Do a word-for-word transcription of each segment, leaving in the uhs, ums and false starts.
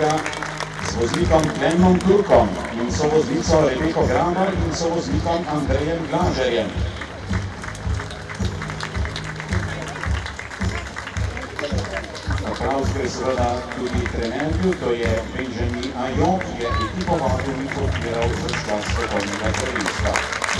Štuljka z voznikom Klemnom Turkom in sovoznico Rebeko Grabar in sovoznikom Andrejem Glažerjem. Aplavz gre seveda tudi trenerju, to je Benjamin Ajon, ki je ekipo vodil in podpiral za čas svetovnega prvenstva.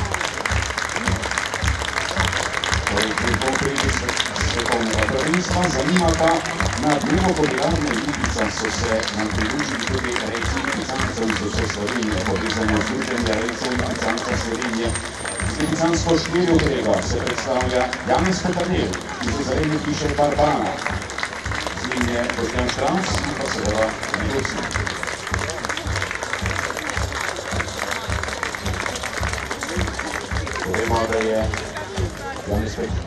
Torej, pri povprečju svetovnega prvenstva zanimata na drugo kobilarno Lipica so se nam pridružili tudi rejci lipicancev iz vse Slovenije, povezano združenje rejcev lipicanca Slovenije. Z lipicansko štirjo grego se predstavlja Janez Petrljev iz ozarejne hiše Barbana. Z njim je Boštjan Štravs in pa seveda Miroslav. Povemo, da je Janez Petrljev.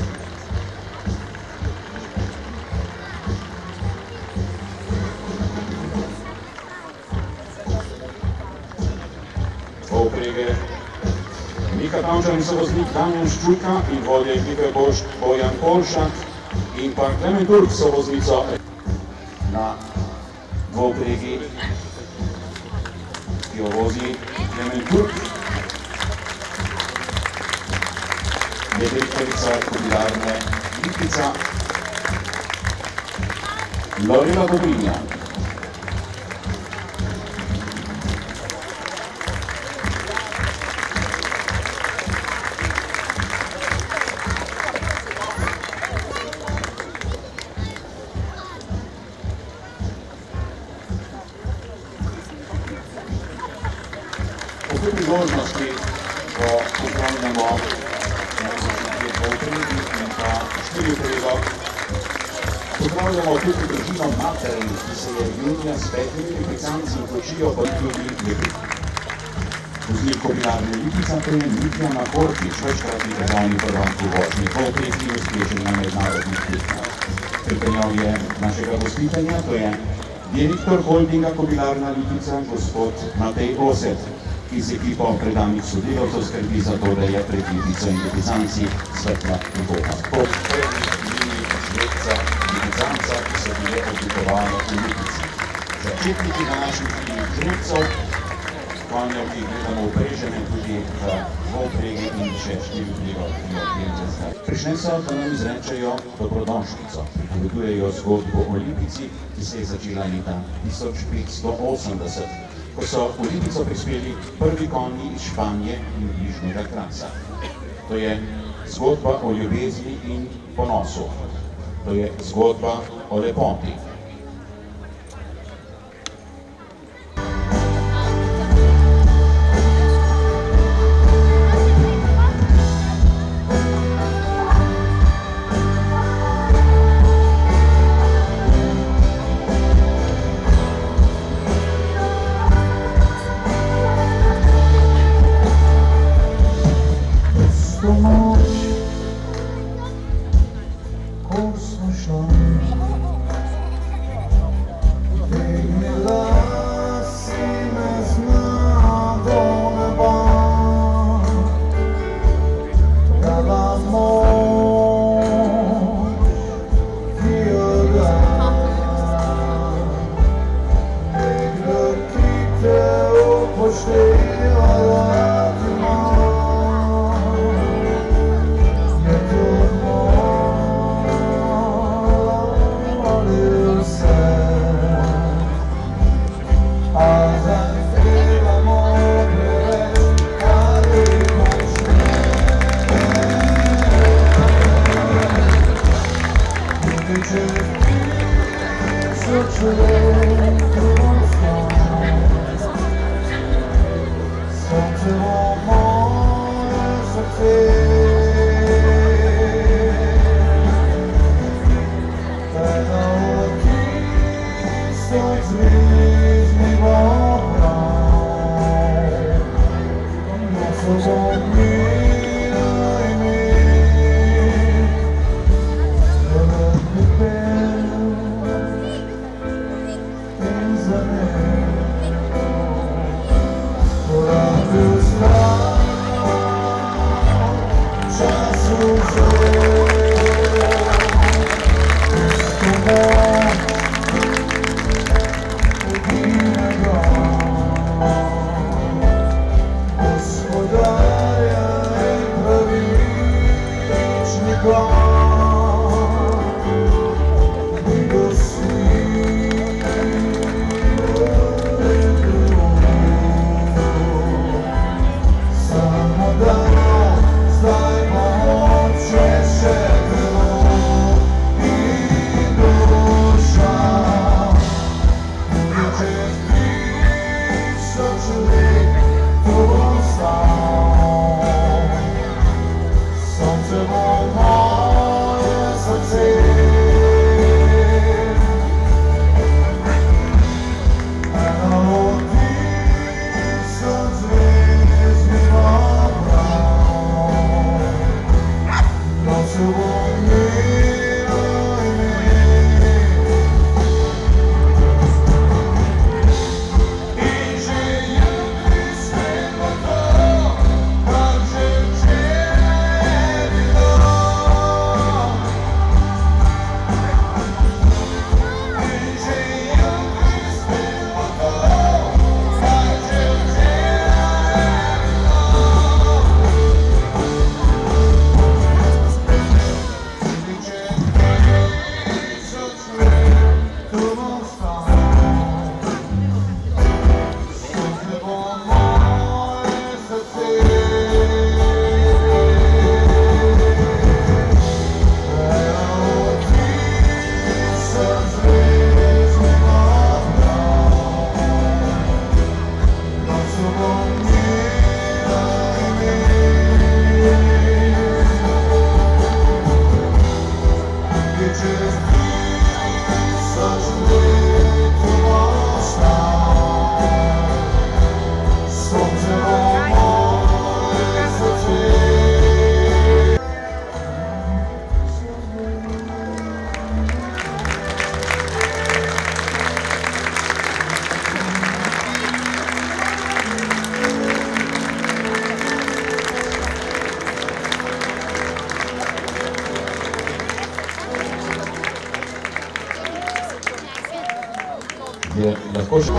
Povprege Mika Tavčar in sovoznik Damjan Ščulka in vodja ekipe Bojan Polšak in pa Klemen Turk sovoznico na dvopregi, ki jo vozi Klemen Turk, je direktorica kobilarne Lipica Lorela Dobrinja. Po tej priložnosti, ko pozdravljamo dve dvopregi in pa štiri prego, pozdravljamo tudi družino Materin, ki se je junija s petimi lipicanci vključijo v tudi Lipica. Voznik kobilarne Lipica, to je Mitja Makortič, večkratni državni prvak v vožnji, dvopregi uspešen na mednarodnih tekmah. Pripeljal je našega gostitelja, to je direktor holdinga kobilarna Lipica, gospod Matej Osed, ki z ekipo predanih sodelavcev skrbi za to, da je pred Lipico in lipizanci svetla prihodnost. Pod prednji žlepca lipizanca, ki so bile oblikovane v Lipici. Začetniki današnjih žlepcev, konjev, ki gledamo uprežene tudi v dvopregi in še štiri prego, ki jo gledate zdaj. Prišli so, da nam izrečejo dobrodošlico. Pripovedujejo zgodbo o Lipici, ki se je začela leta tisoč petsto osemdeset. Ko so v Lipico prispeli prvi konji iz Španije in bližnjega Krasa. To je zgodba o ljubezni in ponosu. To je zgodba o lepoti. где насколько...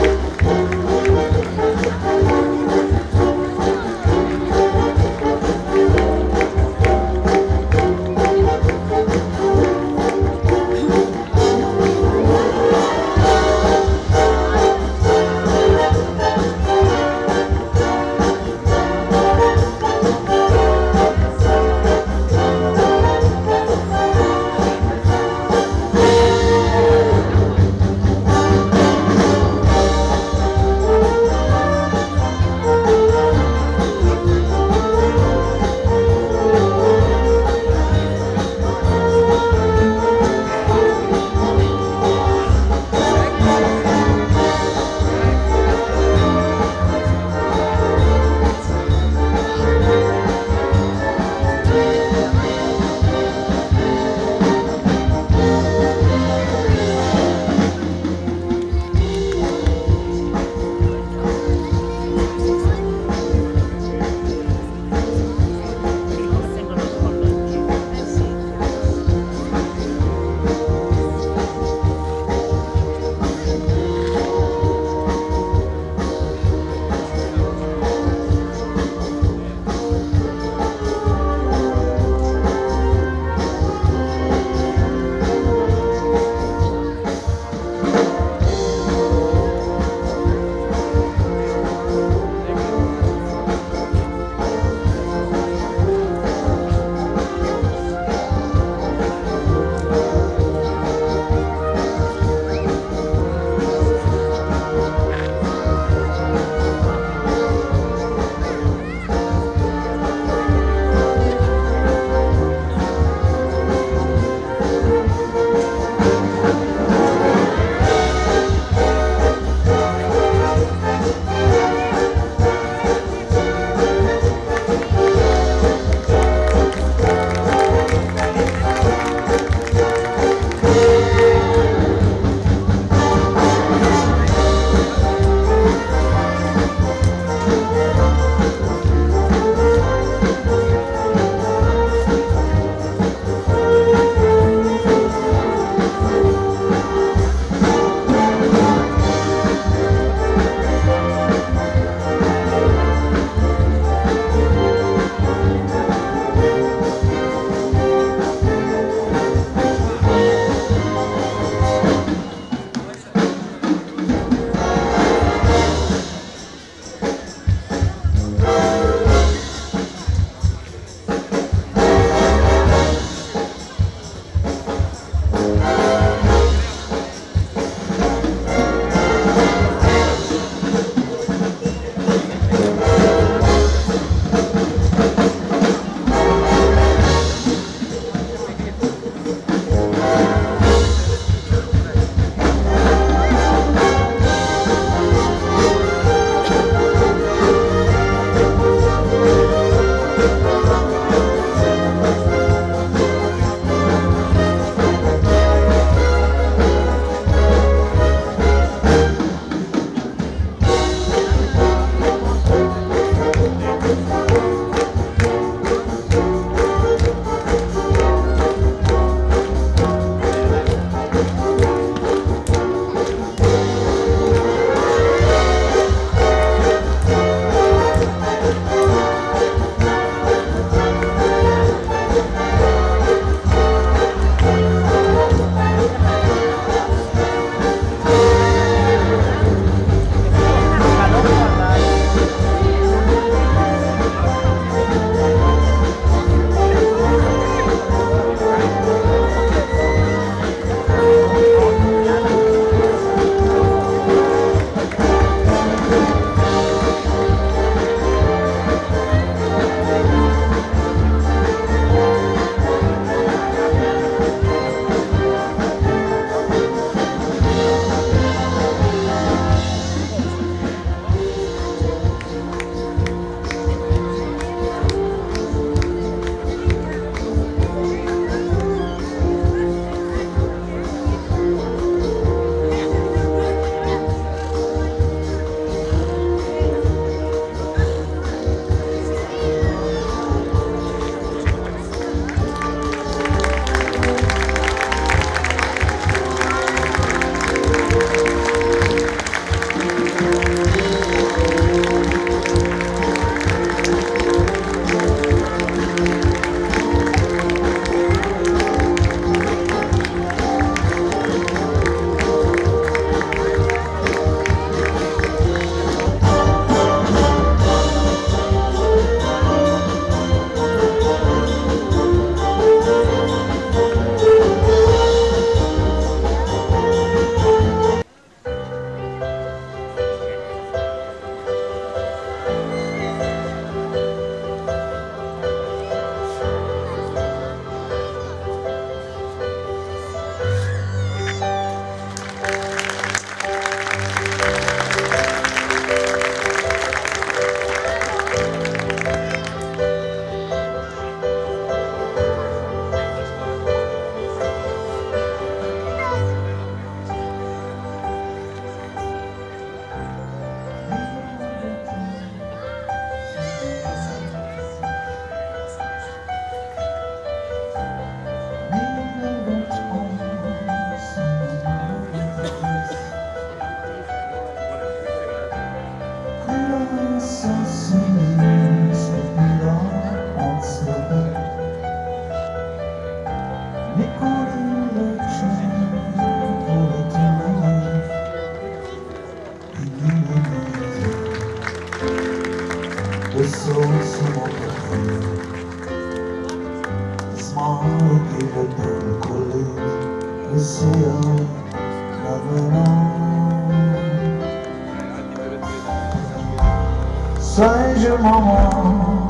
Seja mamãe,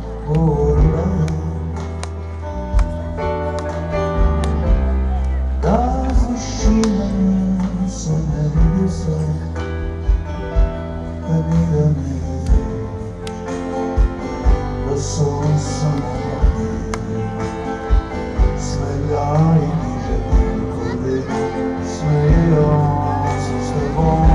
das mochilas são a vida, a vida mesmo. Eu sou um sonho, se melhor e já tenho poder, se melhor, se está bom.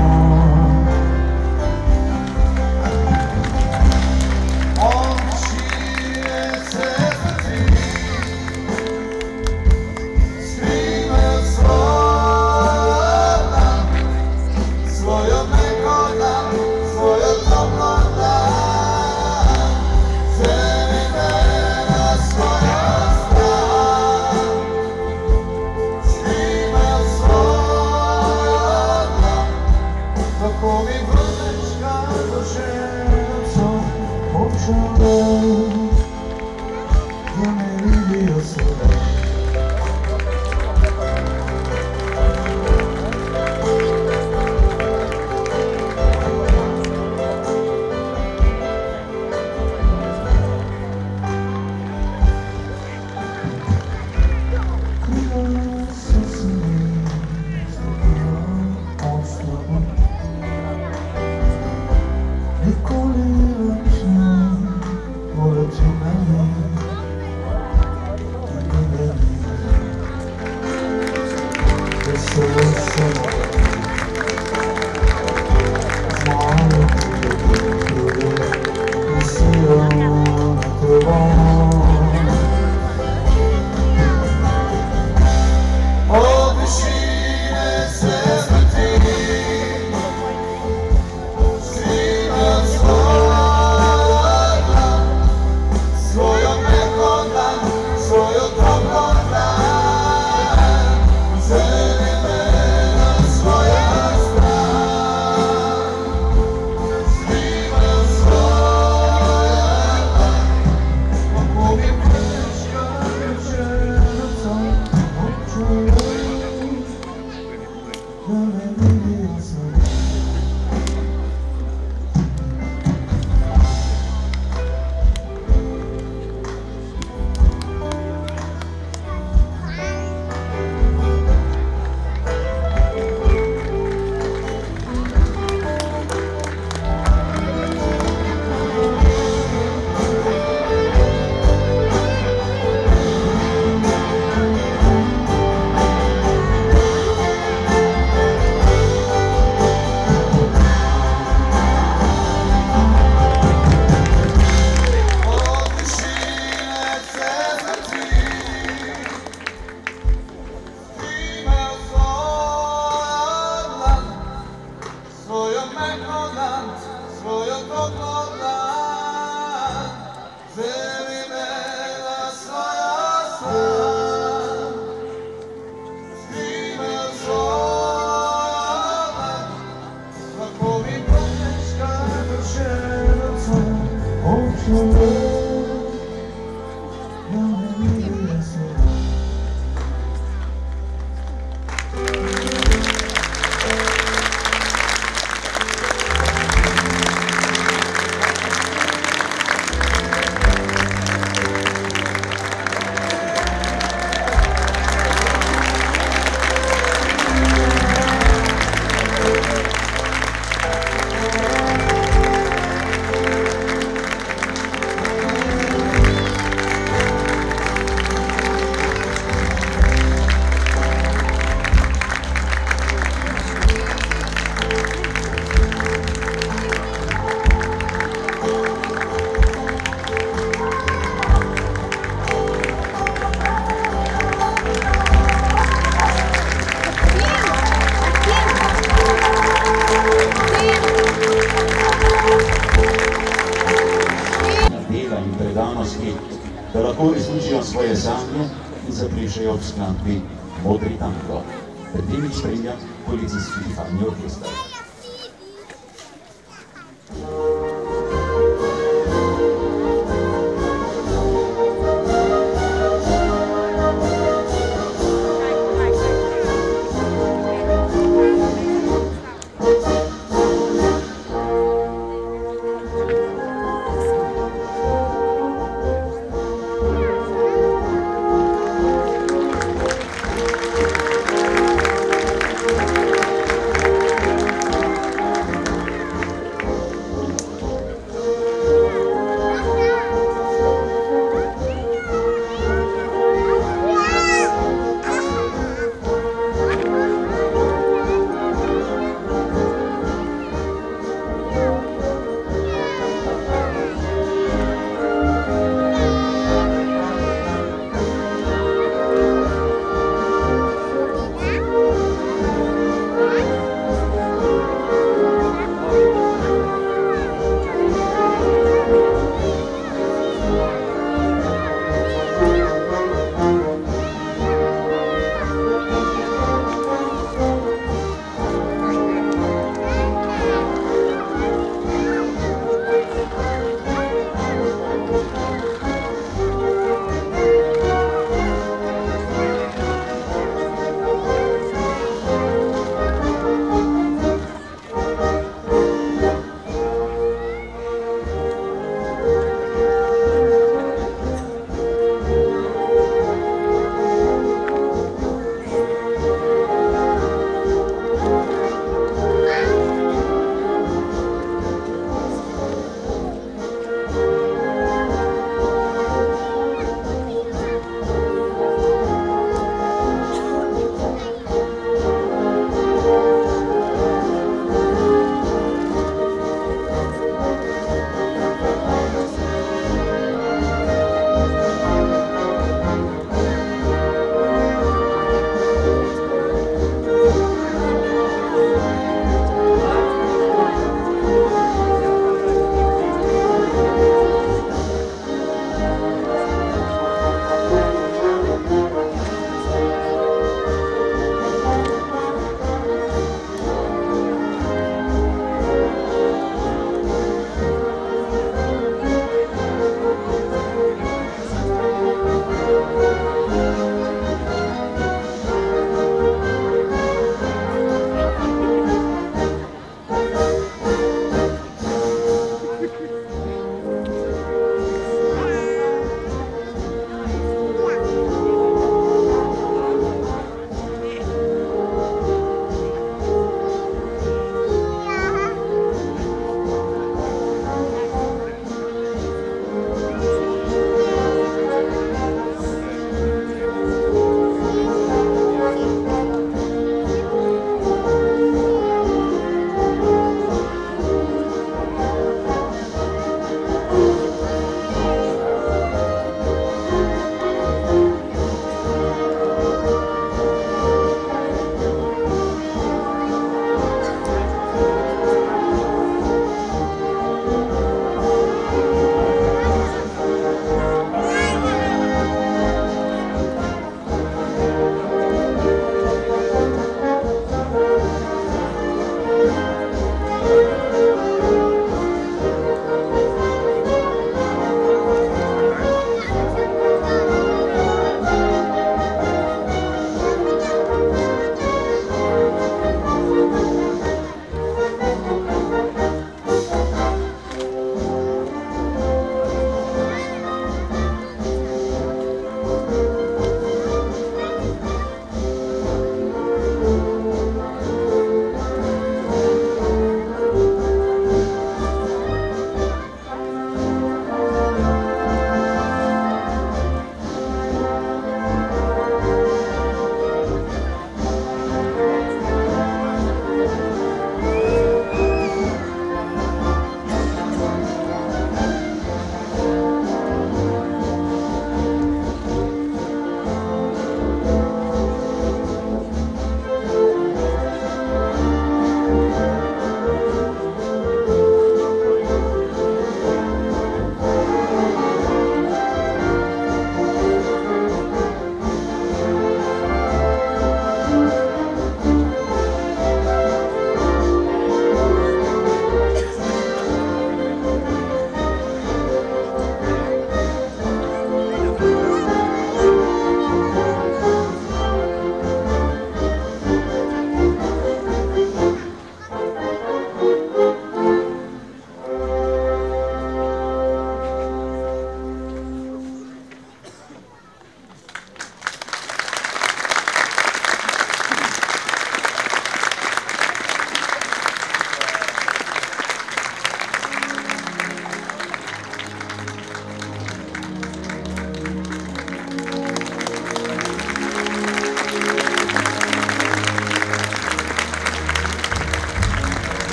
Da lahko uresničijo svoje sanje najzaprišajo ob skladbi Modri tango. Pred tem jih spremlja policijski farni orkester.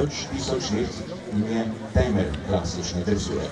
več tisoč let in je temelj klasične dresure.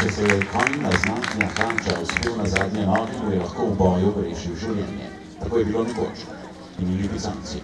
Če se je konj znanja Hanča uspel na zadnje noge, mu je lahko v boju rešil življenje. Tako je bilo nekoč. Imeli Bizanci.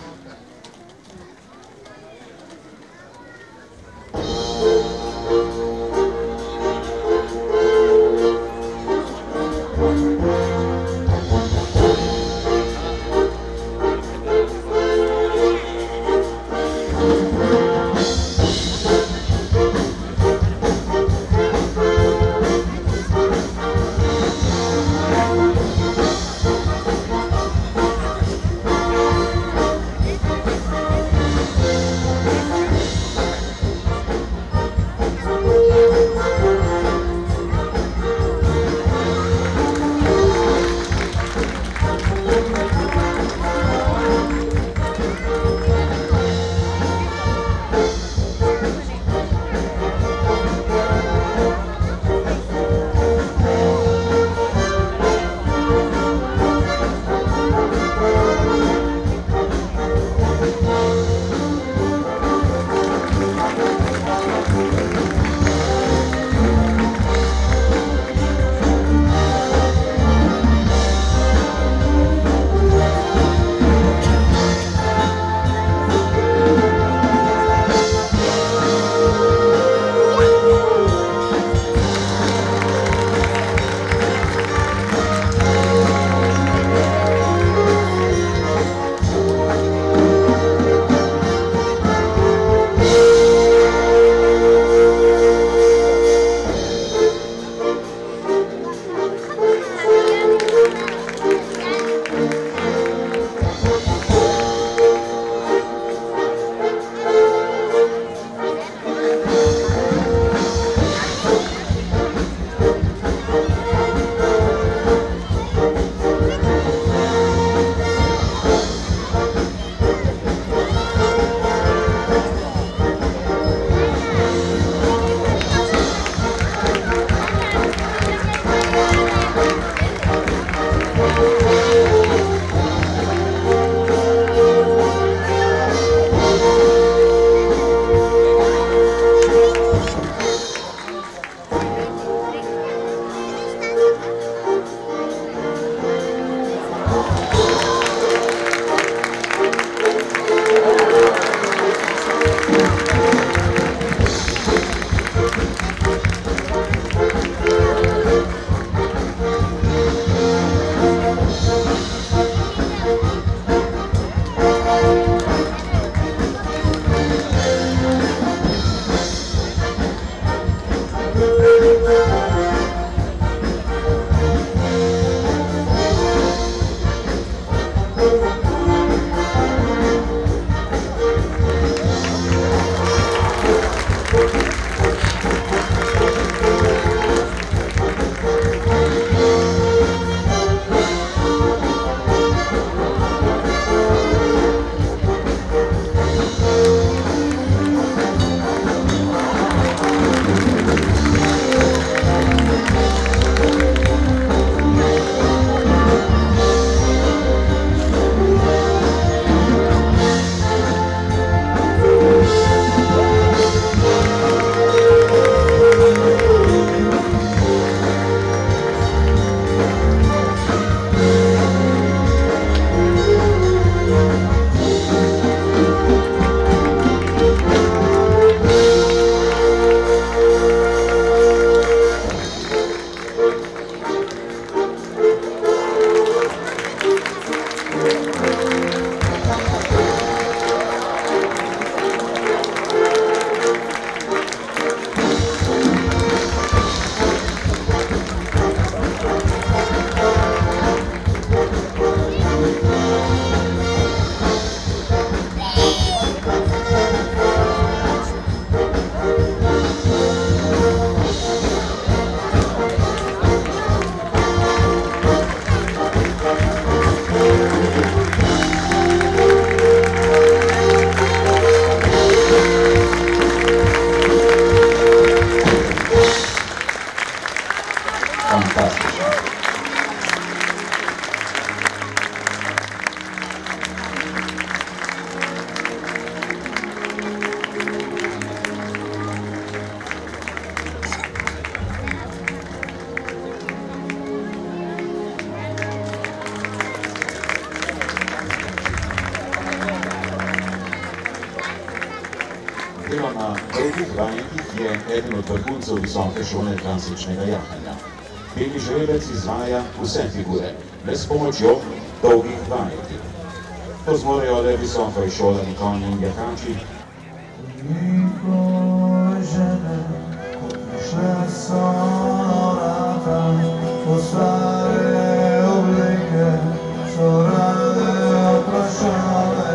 vajenki je eden od vrhuncev visoke šole klasičnega jahanja. Beli žrebec izvaja vse figure, le s pomočjo dolgih vajenki. To zmorejo le visoko izšolani konji in jahači. Njihove žene, šle so vrata, po stare oblike so rade oprašale.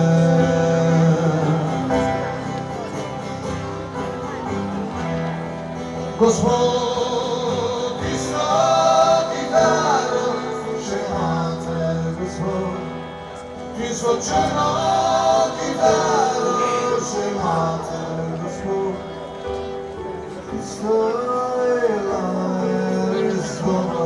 Gospod, tisto kitaro še imate, Gospod, tisto črno kitaro še imate, Gospod, tisto je res dobro.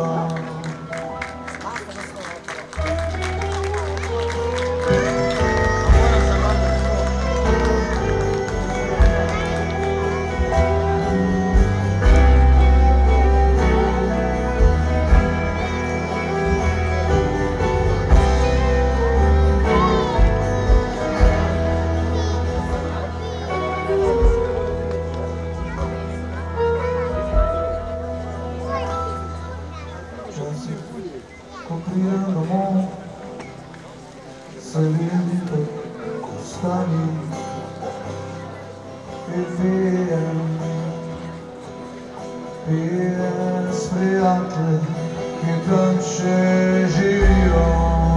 Ko pridem domov, se vidim pod kostami in pijem, pijem s prijatelji, ki tam še živijo.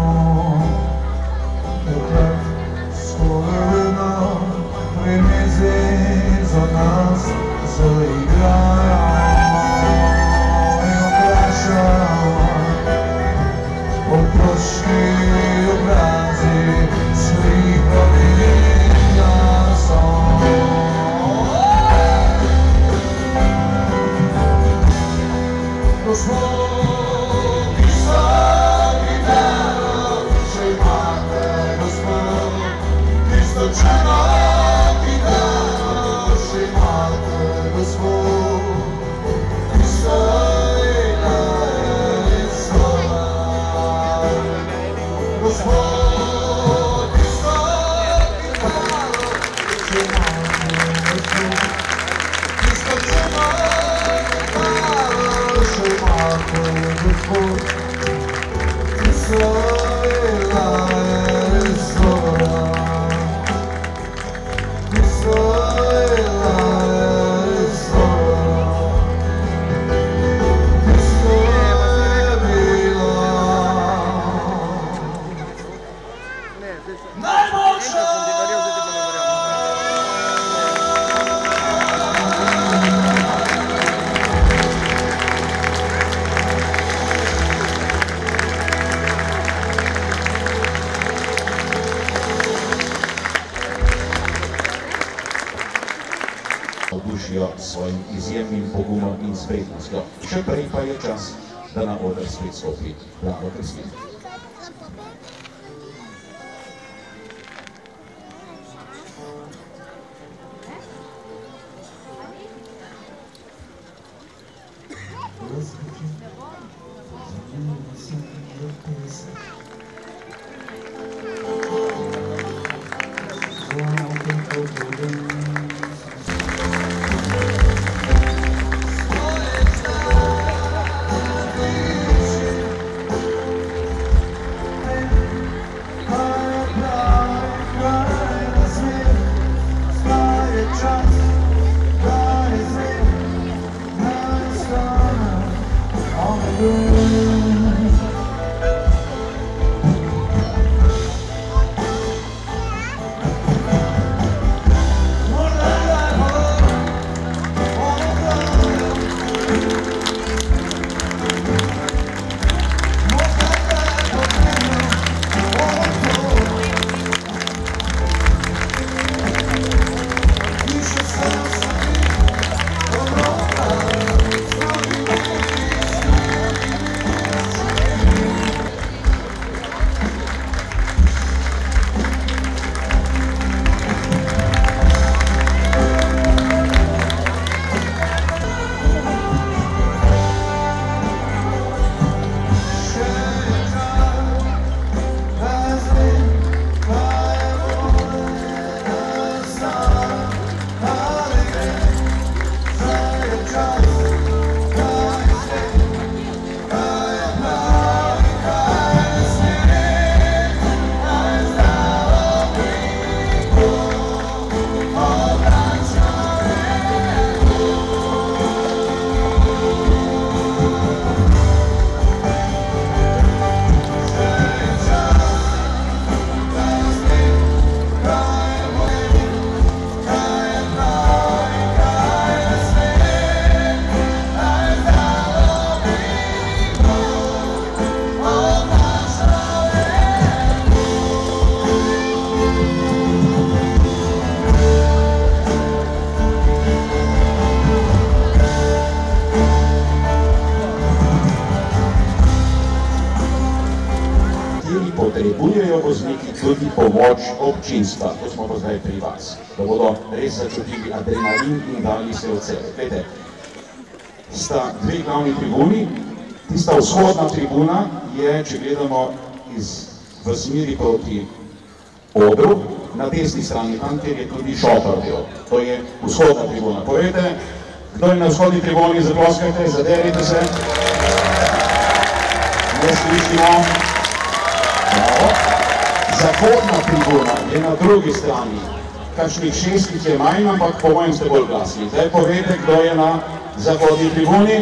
Takrat skoraj vedno pri mizi za nas zaigrajo in vprašajo. Otroški obrazi slikovni glasom. Gospod, tisto kitaro še imate, Gospod, tisto črno kitaro še imate, Gospod, tisto Gospod, tisto kitaro še imate, Gospod, tisto črno kitaro še imate, Gospod, tisto je res dobra, tisto je res dobra, tisto je bila najboljša. Navdušijo s svojim izjemnim pogumom in spretnostjo. Še prej pa je čas, da na oder spet stopi Brano Kreslin. Potrebujejo vozniki tudi pomoč občinstva, to smo pa zdaj pri vas, da bodo res začutili adrenalin in dali se od sebe. Glede, sta dve glavni tribuni, tista vzhodna tribuna je, če gledamo iz, v smeri proti odru, na desni strani, tam, kjer je tudi šotor del, to je vzhodna tribuna. Povejte, kdo je na vzhodni tribuni, zaploskajte, zaderite se, ne slišimo. Zahodna tribuna je na drugi strani, kakšnih šestih je manj, ampak po mojem ste bolj glasni. Zdaj povejte, kdo je na zahodni tribuni.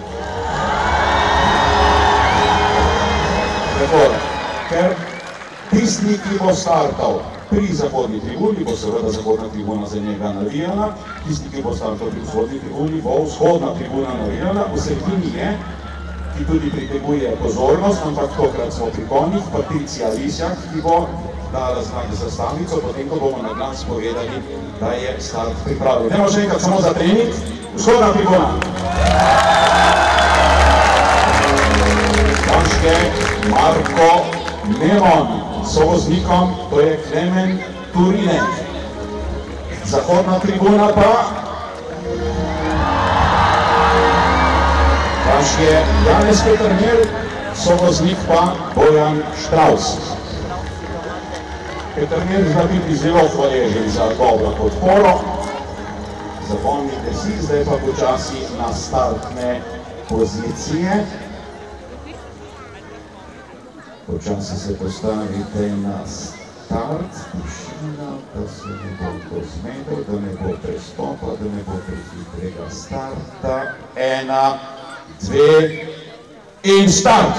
Tako, ker tisti, ki bo startal pri zahodni tribuni, bo seveda zahodna tribuna za njega navijala, tisti, ki bo startal pri vzhodni tribuni, bo vzhodna tribuna navijala, v sredini je, ki tudi priteguje pozornost, ampak tokrat smo pri konjih, Patricija Lisjak, ki bo dala znak za stavnico, potem ko bomo na glas povedali, da je start pripravljen. Dajmo še enkrat samo za trening, vzhodna tribuna. Vaške Marko Nemon, sovoznikom, to je Klemen Turinek. Zahodna tribuna pa Vaš je Janez Petermel, sovoznik pa Bojan Štraus. Petermel zna biti zelo hvaležen za dobro podporo. Zapomnite si, zdaj pa počasi na startne pozicije. Počasi se postavite na start, tišina, da se ne bo kdo zmedel, da ne bo prestopa, da ne bo prehitrega starta. Ena, dve in start!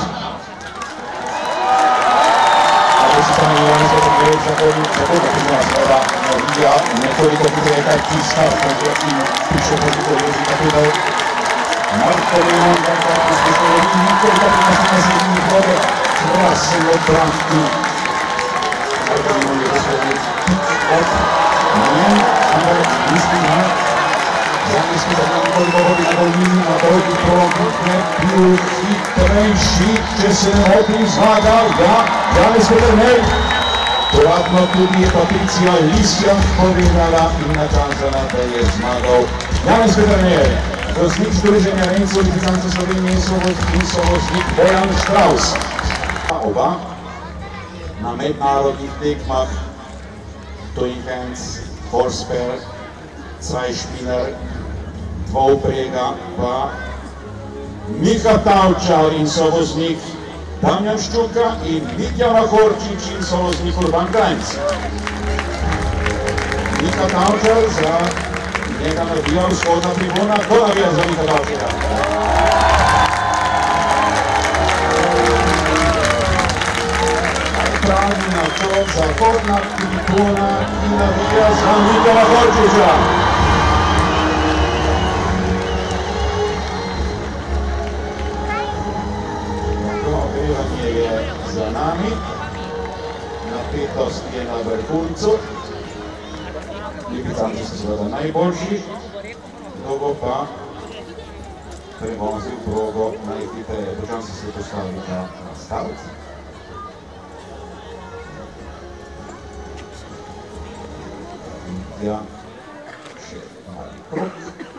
Tako se pravi, Janez Petermel, zato da bi nas voda navija nekoliko hitreje, kaj ti start, in piše koliko ljudi, tako da Marko Nemon, da je tako izpešljeno, nekoliko bi nas na sredini vode, krasno branki. Marko Nemon je poslednji od njen, ampak mislim, da Janez Petermel nekoliko vodi na dolini, na dolgi prolog, ne bil hitrejši, če se ne motim, zmagal, ja, Janez Petermel. Dodatno tudi je Patricija Lisjak povedala in nakazala, da je zmagal Janez Petermel, voznik Združenja Rencev Lipicancev Slovenije in sovoznik Bojan Štraus. Oba na mednarodnih tekmah Twin Hands, Horsepair, Zweispinner, dvouprega pa Miha Tavčar in sovoznik Damjan Ščuka in Mitja Mahorčič in sovoznik Urban Krajnc. Miha Tavčar, za njega navija vzhodna tribuna. Kdo navija za Miha Tavčara? Pravi načot, zahodna tribuna, ki navija za Mitja Mahorčiča. Je za nami, napetost je na vrhuncu, Lipicanci so seveda najboljši, kdo bo pa prevozil progo najhitreje. Počasi se postavite na start. Ja, še mali krok.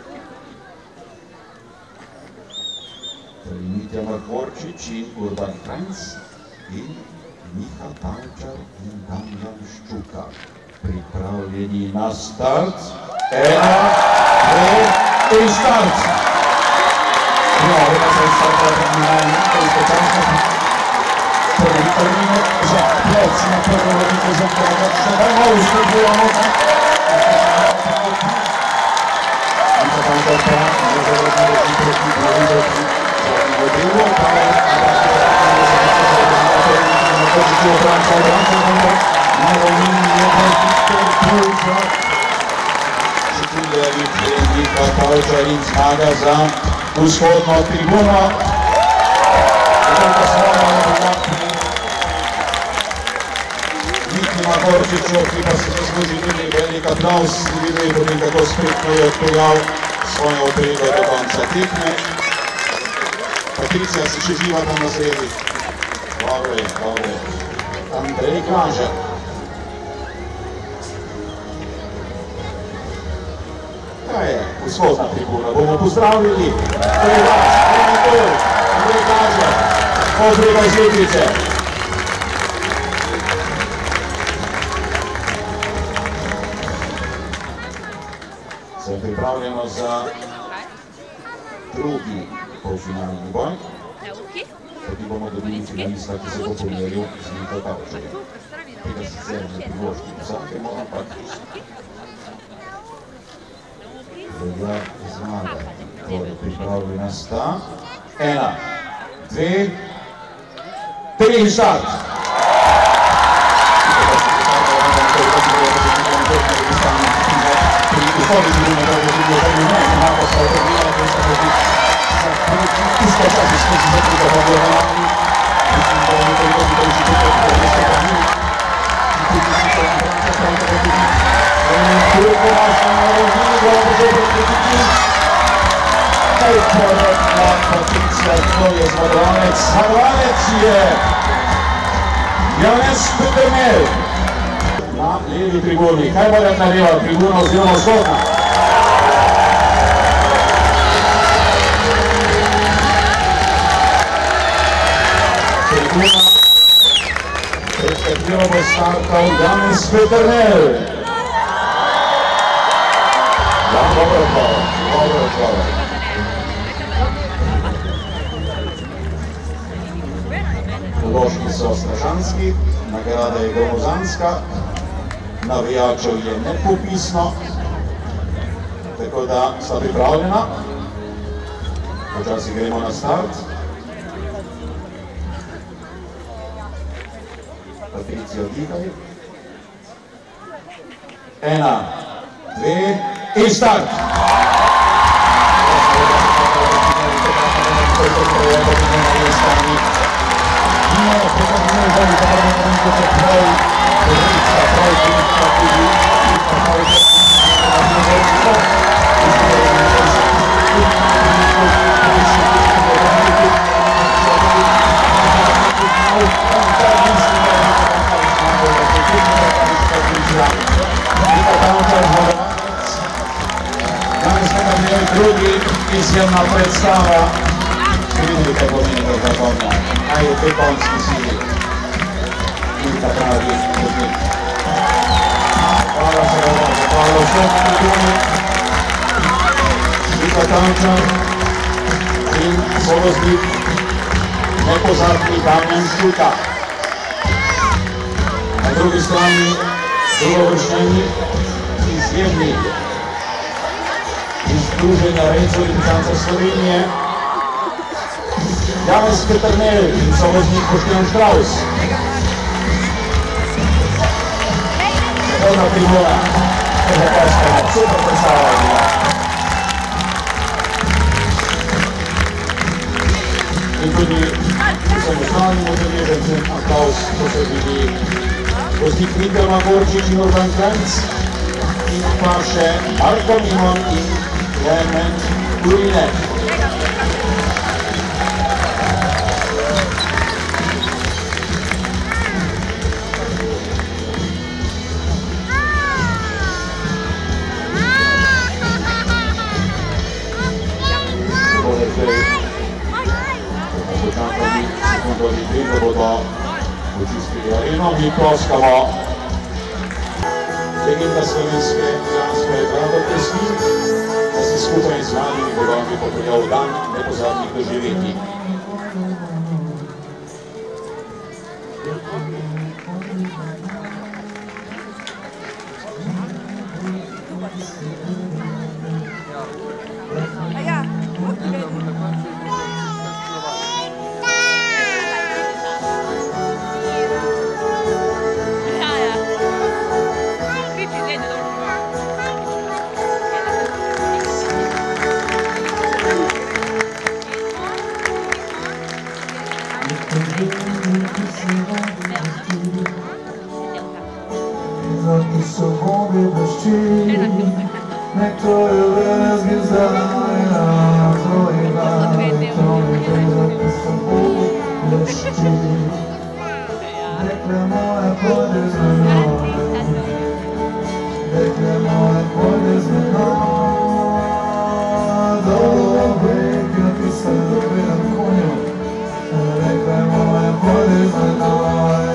Mitja Mahorčič in Urban Krajnc in Miha Tavčar in Damjan Ščuka. Pripravljeni na start. Ena, dve, in start. No, ora se sta terminando questo tempo. Per il termine, già, prezzi, ma poi quello di cosa che la faccia da noi, studiamo. Anche tanto qua, non devo dire più per più, non devo più. Lo devo fare, una posizione Francia, davanti al mondo, ma non mi è tutto Sekundarni Katalča in zmaga za vzhodno tribuno. Potem pa smo Nikima Gorčiču, ki pa se zasluži tudi velik aplavz, videli potem, kako spretno je odpeljal svojo oprego do konca tekme. Patricija se še živa tam na sredi. Dobre, dobre. Andrej Klanžar. Kaj je vzhodna tribuna? Bomo pozdravili. To je vas, Andrej Klanžar, pozdravljaj iz Litrice. Se je pripravljeno za drugi polfinalni boj. Tudi bomo dobili finalista, ki se bo pomeril z Niko Tavčarjem. Tega sicer ne privoščim vsakemu, ampak velja zmaga. Torej, pripravljena sta. Ena, dve, tri in štart! Isto čas skozi nekoga pogledavani, mislim, da je nekoliko bi doži tukaj, da je nešto pa njim. I tudi si to Franca Franca Franca Krupo naša narožnji, glava že proti Kaj korektna Patricija, to je zmagovalec. Zmagovalec je Janez Petermel. Na levi tribuni. Kaj bo rekla leva tribuna oziroma vzhodna? Tribuna, pred katero bo startal Janez Petermel. Ja, dobro odgovor, dobro odgovor. Vložki so strašanski, nagrada je gromozanska, navijačev je nepopisno, tako da sta pripravljena. Počasi gremo na start. Patricija, dihaj. Ena, dve in start! Drugi izjemna predstava. Videli, kaj pomeni to zakonja. Kaj je te konjski sili. In ta pravi podnik. Hvala se vam, hvala vsem tribuni. Vika Tančar in soloznik nepozabni Damjan Šuta. Na drugi strani drugovrščeni izjemni Združenja rejcev in lipicancev Slovenije, Janez Petermel in soloznik Boštjan Štravs. Zahodna tribuna, super predstava je bila. In tudi vsem ostalim udeležencem aplavz, ko so bili voznik Mikelma Gorčič in Urban Kranjc in pa še Marko Mimon in Klemen Kurinek. Počakali sekundovi dve, da bodo počistili areno, mi ploskamo. Legenda slovenske glasbe Vlado Kreslin, da se skupaj z mladimi bogovi popeljal dan nepozabnih doživetij. Ti sekunde dešči, nek tvoje vene zgizdaja, tvoji glavi, tvoji vezaki se bodo dešči. Dekle moje, pojdi z menoj, dekle moje, pojdi z menoj, do brega ti se dobiram konjo, dekle moje, pojdi z menoj.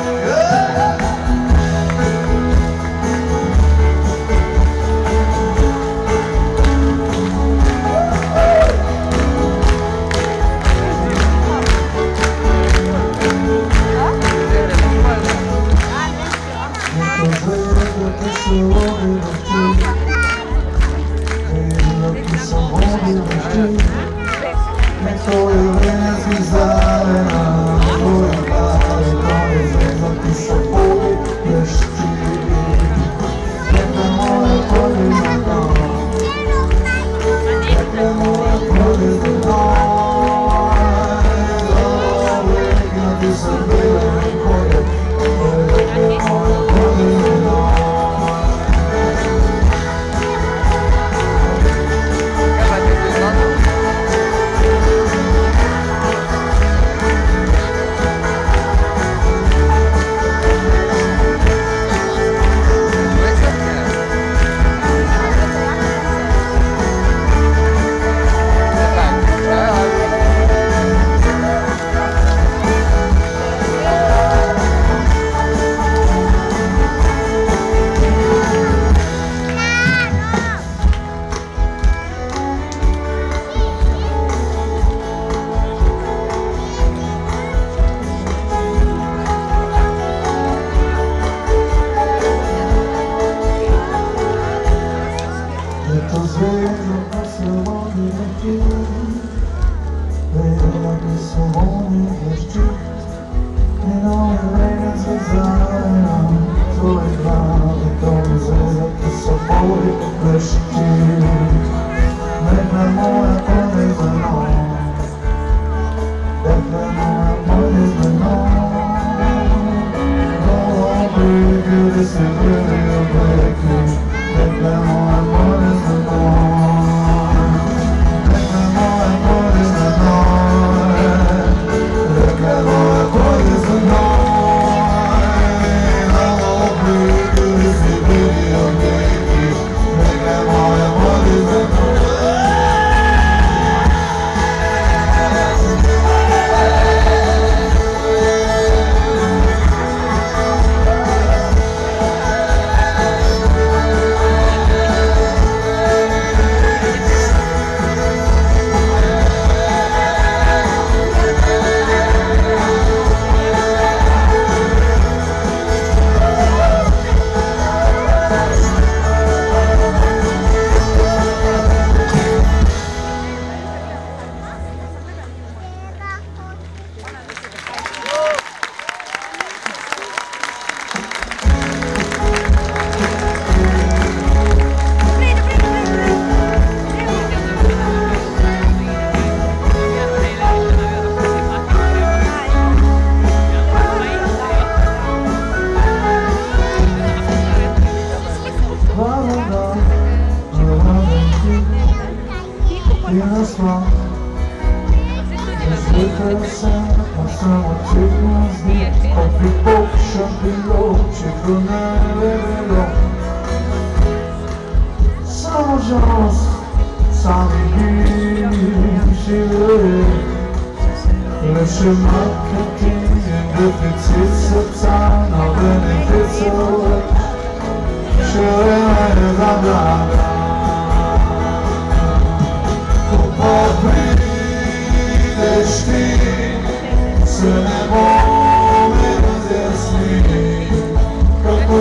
se ne more razjasni, kako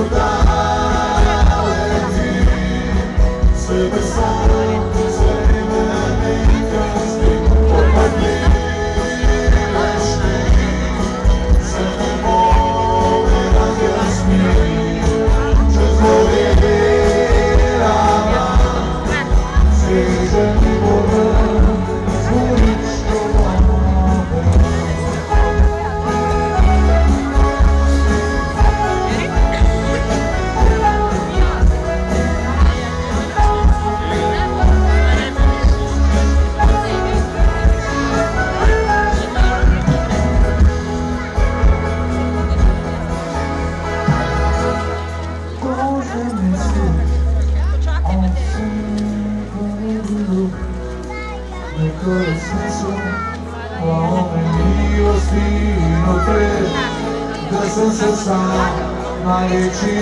daleti, sebe sam, sebe nekaj zdi, popadneš ti, se ne more razjasni, če zgovirava, seže mi povrh, zvoričko vabe. Da sem se sam največji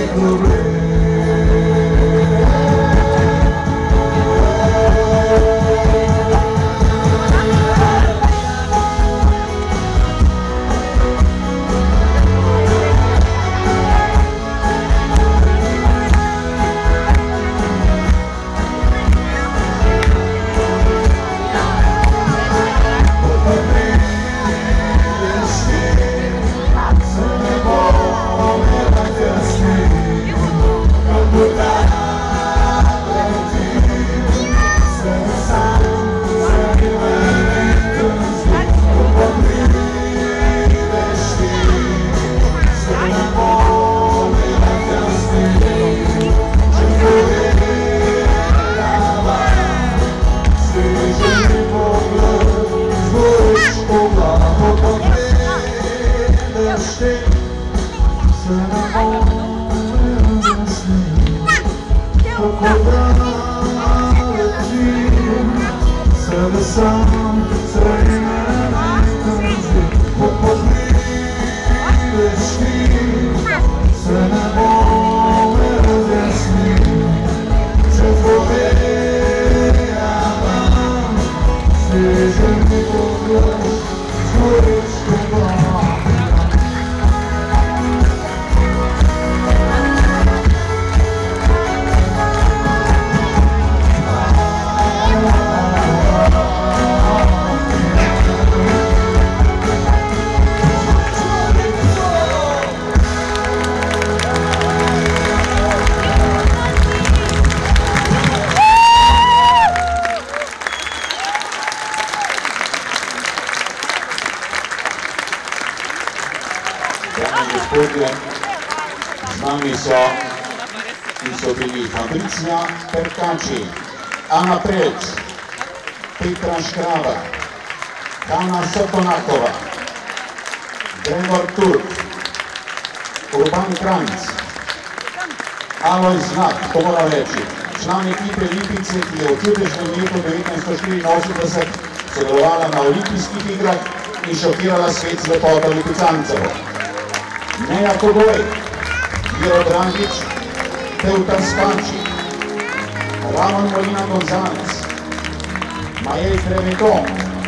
Z nami so in so bili Fabricija Perkači, Ana Preč, Petra Škraba, Hanna Sotonakova, Gregor Turk, Urban Kranc, Alojz Znak, to moram reči, član ekipe Lipice, ki je v čudežnem letu devetnajststo štiriinosemdeset sodelovala na olimpijskih igrah in šokirala svet z lepoto lipicancev. Neja Kogoj, Miro Drangič, Teutar Spanči, Ramon Molina Gonzalez, Majel Treveton,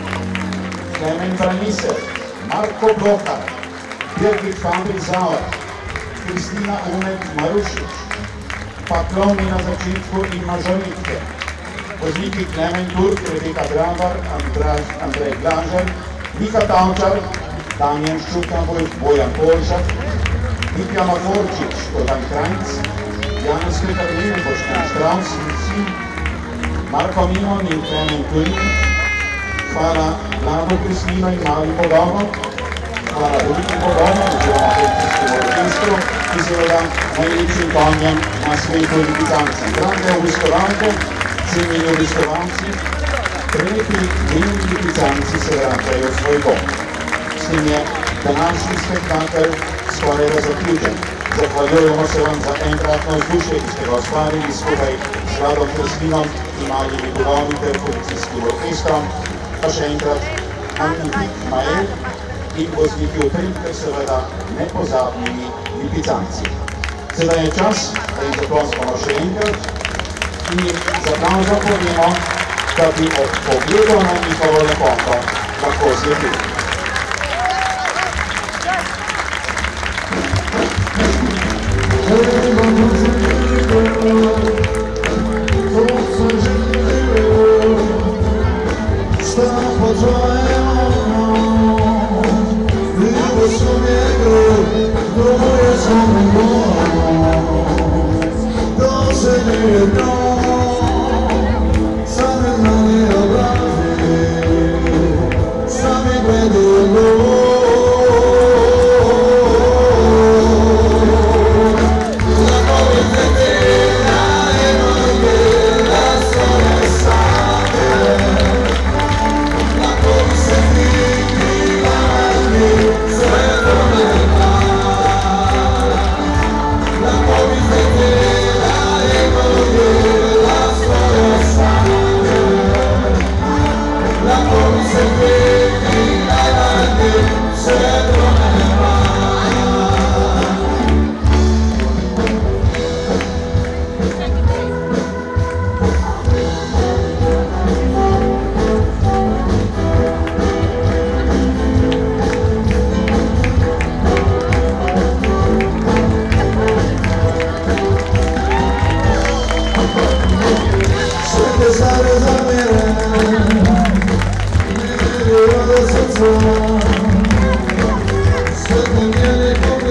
Klemen Braniser, Marko Blokar, Birgit Fabrik-Zauer, Kristina Umek Marušič, Pakloni na začetku in mažoritke, vozniki Klemen Turk, Rebeka Dravar, Andrej Glažar, Mika Tavčar, Damjan Ščukanboj, Bojan Polžak, Mitja Magorčič, Urban Kranc, Janez Pekarlin, Boštjan Štraus, Marko Mimon in Klemen Turin, hvala Vlado Krisnino in Mali Podobno, hvala Veliki Podobno, oziroma Petrijskemu orkestru, ki seveda najlepšim konjem na svetu lipicanci. Drage obiskovalke, cenjeni obiskovalci, prelepi njeni lipicanci se vračajo v svoj dom. S tem je današnji spektakel skoraj zaključen. Zahvaljujemo se vam za enkratno vzdušje, ki ste ga ustvarili skupaj s Vladom Kreslinom in Malimi Podobni ter policijskim orkestrom, pa še enkrat Antik Majel in vozniki Utrip, ter seveda nepozabnimi lipicanci. Sedaj je čas, da jim zaplosimo še enkrat in jim za pravzaprav povemo, da bi ob pogledu na njihovo lepoto kako osjeti.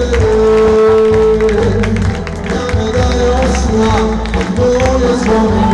Boy is born.